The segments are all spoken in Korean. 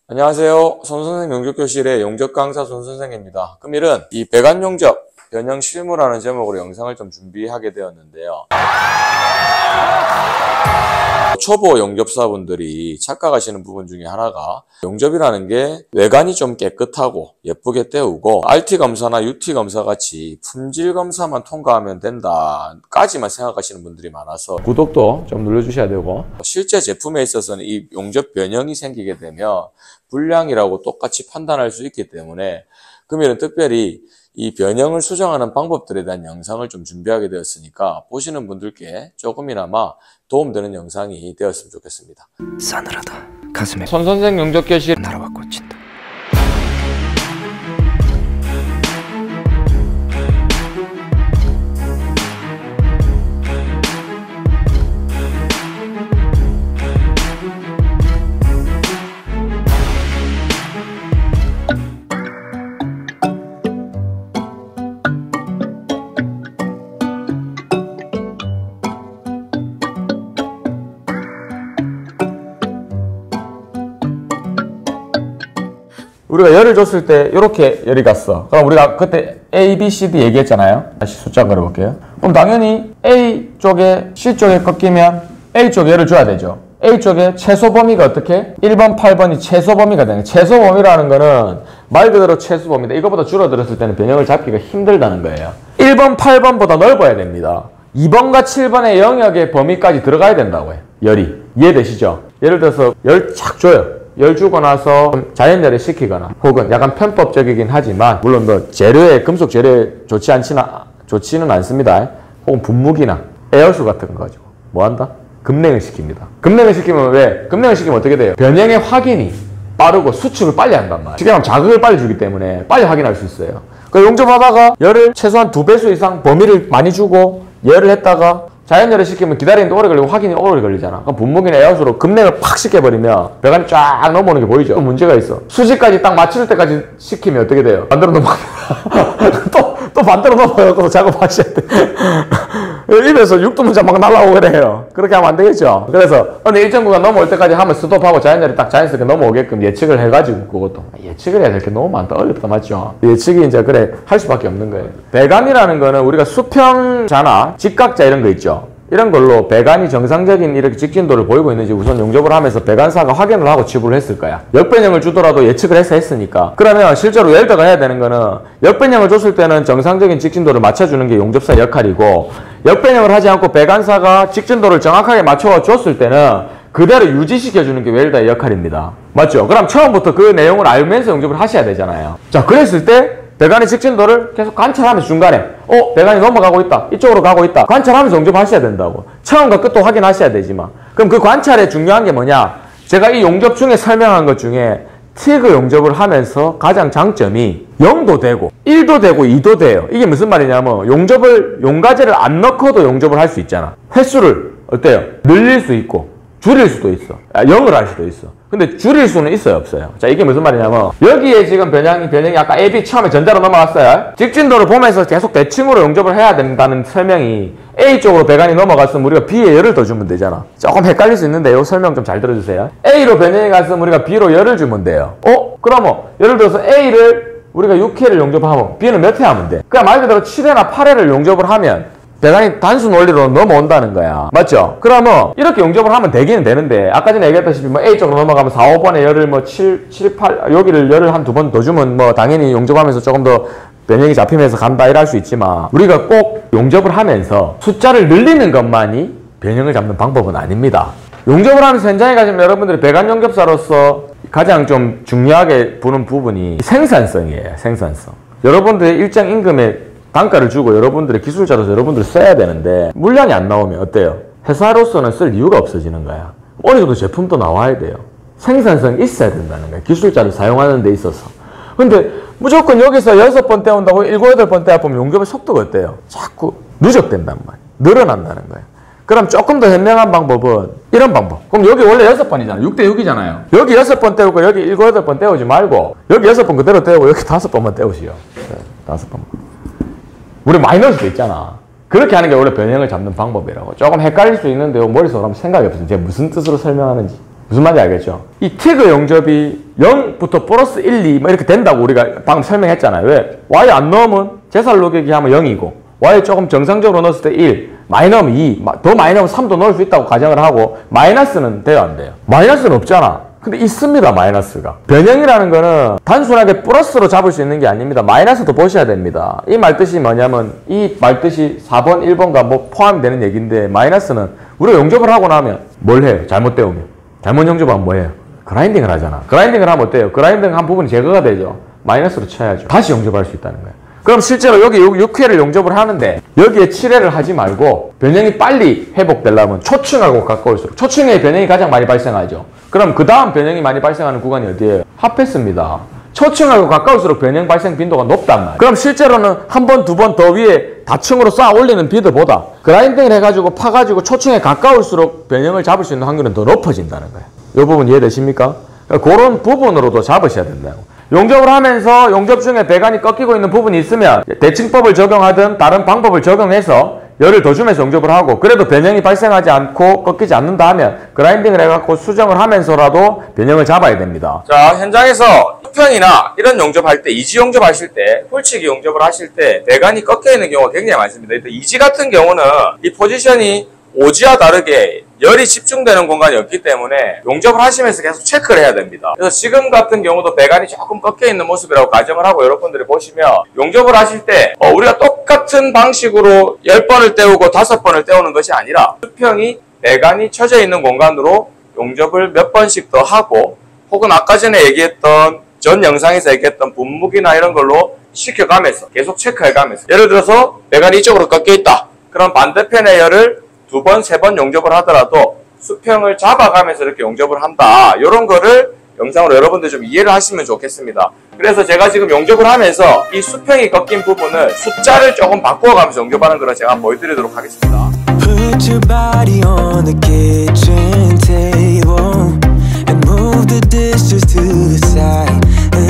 안녕하세요. 손선생 용접교실의 용접 강사 손선생입니다. 금일은 이 배관 용접 변형 실무라는 제목으로 영상을 좀 준비하게 되었는데요. 초보 용접사분들이 착각하시는 부분 중에 하나가 용접이라는 게 외관이 좀 깨끗하고 예쁘게 때우고 RT 검사나 UT 검사 같이 품질 검사만 통과하면 된다까지만 생각하시는 분들이 많아서 구독도 좀 눌러주셔야 되고, 실제 제품에 있어서는 이 용접 변형이 생기게 되면 불량이라고 똑같이 판단할 수 있기 때문에 금일은 특별히 이 변형을 수정하는 방법들에 대한 영상을 좀 준비하게 되었으니까 보시는 분들께 조금이나마 도움되는 영상이 되었으면 좋겠습니다. 싸늘하다. 가슴에 손선생 용접교실 나라가 꽂힌다. 우리가 열을 줬을 때 이렇게 열이 갔어. 그럼 우리가 그때 A, B, C, D 얘기했잖아요. 다시 숫자 걸어볼게요. 그럼 당연히 A 쪽에 C 쪽에 꺾이면 A 쪽에 열을 줘야 되죠. A 쪽에 최소 범위가 어떻게? 1번, 8번이 최소 범위가 되는 거예요. 최소 범위라는 거는 말 그대로 최소 범위다. 이거보다 줄어들었을 때는 변형을 잡기가 힘들다는 거예요. 1번, 8번보다 넓어야 됩니다. 2번과 7번의 영역의 범위까지 들어가야 된다고 해요. 열이. 이해되시죠? 예를 들어서 열 착 줘요. 열 주고 나서 자연열에 식히거나 혹은 약간 편법적이긴 하지만 물론 뭐 재료에 금속 재료에 좋지는 않습니다. 혹은 분무기나 에어수 같은 거 가지고 뭐 한다? 급냉을 시킵니다. 급냉을 시키면 왜? 급냉을 시키면 어떻게 돼요? 변형의 확인이 빠르고 수축을 빨리 한단 말이에요. 쉽게 말하면 자극을 빨리 주기 때문에 빨리 확인할 수 있어요. 그 용접하다가 열을 최소한 2배수 이상 범위를 많이 주고 열을 했다가 자연열을 시키면 기다리는데 오래 걸리고 확인이 오래 걸리잖아. 그럼 분무기나 에어수로 급냉을 팍 시켜버리면 배관이 쫙 넘어오는 게 보이죠? 또 문제가 있어. 수지까지 딱 맞출 때까지 시키면 어떻게 돼요? 반대로 넘어갑니다. 또 반대로 넘어가고 작업하셔야 돼. 입에서 육두문자 막 날라오고 그래요. 그렇게 하면 안 되겠죠? 그래서 근데 일정 구간 넘어올 때까지 하면 스톱하고 자연열이 딱 자연스럽게 넘어오게끔 예측을 해가지고 그것도 예측을 해야 될 게 너무 많다. 어렵다 맞죠? 예측이 이제 그래 할 수밖에 없는 거예요. 배관이라는 거는 우리가 수평자나 직각자 이런 거 있죠? 이런 걸로 배관이 정상적인 이렇게 직진도를 보이고 있는지 우선 용접을 하면서 배관사가 확인을 하고 치부를 했을 거야. 역변형을 주더라도 예측을 해서 했으니까. 그러면 실제로 웰더가 해야 되는 거는 역변형을 줬을 때는 정상적인 직진도를 맞춰주는 게 용접사의 역할이고, 역변형을 하지 않고 배관사가 직진도를 정확하게 맞춰 줬을 때는 그대로 유지시켜주는 게 웰더의 역할입니다. 맞죠? 그럼 처음부터 그 내용을 알면서 용접을 하셔야 되잖아요. 자, 그랬을 때 배관의 직진도를 계속 관찰하면서 중간에 배관이 넘어가고 있다, 이쪽으로 가고 있다 관찰하면서 용접하셔야 된다고. 처음과 끝도 확인하셔야 되지만. 그럼 그 관찰에 중요한 게 뭐냐? 제가 이 용접 중에 설명한 것 중에 TIG 용접을 하면서 가장 장점이 0도 되고 1도 되고 2도 돼요. 이게 무슨 말이냐면 용가제를 안 넣고도 용접을 할 수 있잖아. 횟수를 어때요? 늘릴 수 있고 줄일 수도 있어. 0을 할 수도 있어. 근데 줄일 수는 있어요, 없어요? 자, 이게 무슨 말이냐면 여기에 지금 변형이 아까 AB 처음에 전자로 넘어갔어요. 직진도를 보면서 계속 대칭으로 용접을 해야 된다는 설명이 A 쪽으로 배관이 넘어갔으면 우리가 B에 열을 더 주면 되잖아. 조금 헷갈릴 수 있는데 이 설명 좀 잘 들어주세요. A로 변형이 갔으면 우리가 B로 열을 주면 돼요. 그러면 예를 들어서 A를 우리가 6회를 용접하면 B는 몇 회 하면 돼? 그냥 말 그대로 7회나 8회를 용접을 하면 배관이 단순 원리로 넘어온다는 거야. 맞죠? 그러면 이렇게 용접을 하면 되기는 되는데 아까 전에 얘기했다시피 뭐 A 쪽으로 넘어가면 4, 5번에 열을 뭐 7, 8 여기를 열을 한 2번 더 주면 뭐 당연히 용접하면서 조금 더 변형이 잡히면서 간다 이럴 수 있지만 우리가 꼭 용접을 하면서 숫자를 늘리는 것만이 변형을 잡는 방법은 아닙니다. 용접을 하면서 현장에 가시면 여러분들이 배관 용접사로서 가장 좀 중요하게 보는 부분이 생산성이에요. 생산성. 여러분들의 일정 임금에 단가를 주고 여러분들의 기술자로서 여러분들을 써야 되는데 물량이 안 나오면 어때요? 회사로서는 쓸 이유가 없어지는 거야. 어느 정도 제품도 나와야 돼요. 생산성이 있어야 된다는 거야. 기술자를 사용하는 데 있어서. 근데 무조건 여기서 6번 떼온다고 7, 8번 떼어보면 용접의 속도가 어때요? 자꾸 누적된단 말이야. 늘어난다는 거야. 그럼 조금 더 현명한 방법은 이런 방법. 그럼 여기 원래 6번이잖아. 6대 6이잖아요. 여기 6번 떼우고 여기 7, 8번 떼우지 말고 여기 6번 그대로 떼우고 여기 5번만 떼우시오. 5번만. 우리 많이 넣을 수도 있잖아. 그렇게 하는 게 원래 변형을 잡는 방법이라고. 조금 헷갈릴 수 있는데요. 머릿속으로 한번 생각해 보세요. 제가 무슨 뜻으로 설명하는지. 무슨 말인지 알겠죠? 이 태그 용접이 0부터 플러스 1, 2 뭐 이렇게 된다고 우리가 방금 설명했잖아요. 왜? y 안 넣으면 제살 녹이기 하면 0이고 y 조금 정상적으로 넣었을 때 1, 많이 넣으면 2, 더 많이 넣으면 3도 넣을 수 있다고 가정을 하고 마이너스는 돼요, 안 돼요? 마이너스는 없잖아. 근데 있습니다, 마이너스가. 변형이라는 거는 단순하게 플러스로 잡을 수 있는 게 아닙니다. 마이너스도 보셔야 됩니다. 이 말뜻이 뭐냐면 이 말뜻이 4번, 1번과 뭐 포함이 되는 얘기인데 마이너스는 우리가 용접을 하고 나면 뭘 해요? 잘못되어 오면. 잘못 용접하면 뭐 해요? 그라인딩을 하잖아. 그라인딩을 하면 어때요? 그라인딩 한 부분이 제거가 되죠. 마이너스로 쳐야죠. 다시 용접할 수 있다는 거예요. 그럼 실제로 여기 6회를 용접을 하는데 여기에 7회를 하지 말고 변형이 빨리 회복되려면 초층하고 가까울수록 초층에 변형이 가장 많이 발생하죠. 그럼 그 다음 변형이 많이 발생하는 구간이 어디예요? 핫패스입니다. 초층하고 가까울수록 변형 발생 빈도가 높단 말이에요. 그럼 실제로는 한 번, 두 번 더 위에 다층으로 쌓아 올리는 비드보다 그라인딩을 해가지고 파가지고 초층에 가까울수록 변형을 잡을 수 있는 확률은 더 높아진다는 거예요. 이 부분 이해되십니까? 그런 부분으로도 잡으셔야 된다고. 용접을 하면서 용접 중에 배관이 꺾이고 있는 부분이 있으면 대칭법을 적용하든 다른 방법을 적용해서 열을 더 주면서 용접을 하고 그래도 변형이 발생하지 않고 꺾이지 않는다 하면 그라인딩을 해갖고 수정을 하면서라도 변형을 잡아야 됩니다. 자, 현장에서 수평이나 이런 용접할 때, 이지 용접하실 때, 홀치기 용접을 하실 때 배관이 꺾여 있는 경우가 굉장히 많습니다. 이지 같은 경우는 이 포지션이 오지와 다르게 열이 집중되는 공간이 없기 때문에 용접을 하시면서 계속 체크를 해야 됩니다. 그래서 지금 같은 경우도 배관이 조금 꺾여 있는 모습이라고 가정을 하고 여러분들이 보시면 용접을 하실 때 우리가 똑같은 방식으로 10번을 때우고 5번을 때우는 것이 아니라 수평이 배관이 쳐져 있는 공간으로 용접을 몇 번씩 더 하고 혹은 아까 전에 얘기했던 전 영상에서 얘기했던 분무기나 이런 걸로 시켜가면서 계속 체크해가면서 예를 들어서 배관이 이쪽으로 꺾여 있다. 그럼 반대편의 열을 2번, 3번 용접을 하더라도 수평을 잡아가면서 이렇게 용접을 한다. 이런 거를 영상으로 여러분들 좀 이해를 하시면 좋겠습니다. 그래서 제가 지금 용접을 하면서 이 수평이 꺾인 부분을 숫자를 조금 바꾸어가면서 용접하는 걸 제가 보여드리도록 하겠습니다. Put your body on the kitchen table and move the dishes to the side.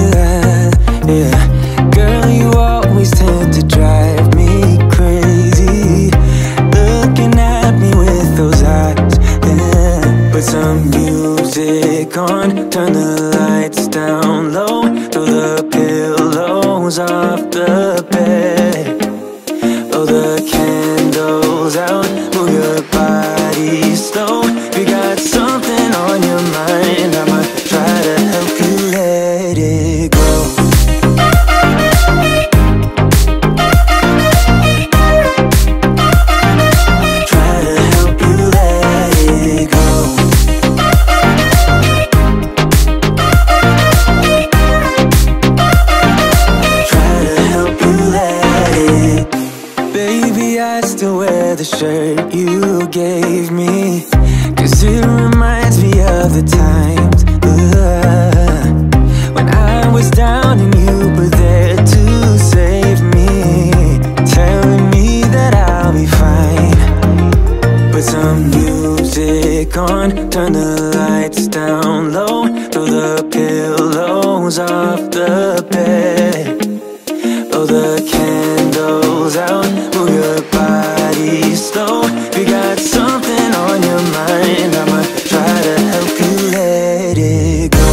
Yeah. Girl, you always tend to drive me crazy. Looking at me with those eyes, yeah. Put some music on, turn the lights down low, throw the pillows off the bed, blow the candles out, move your body slow. If you got something on your mind, I'ma try to help you let it go. The shirt you gave me, 'cause it reminds me of the times when I was down and you were there to save me, telling me that I'll be fine. Put some music on, turn the lights down low, throw the pillows off the bed, blow the candles out, move your body slow. If you got something on your mind, I'ma try to help you let it go.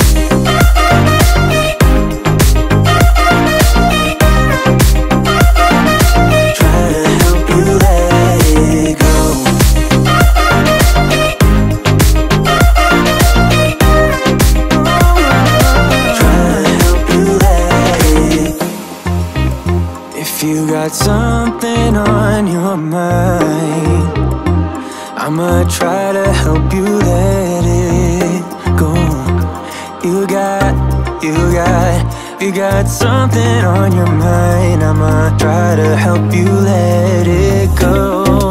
Try to help you let it go. Try to help you let it. If you got something on your mind, I'ma try to help you let it go. You got something on your mind, I'ma try to help you let it go.